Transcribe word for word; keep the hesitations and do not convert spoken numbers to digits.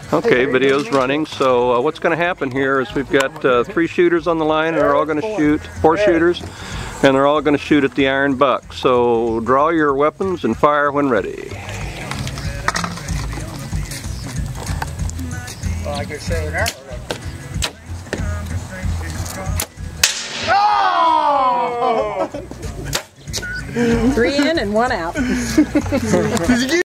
Okay, video's running. So uh, what's going to happen here is we've got uh, three shooters on the line, and they're all going to shoot, four shooters, and they're all going to shoot at the iron buck. So draw your weapons and fire when ready. Well, I could say an arrow. Oh! Three in and one out.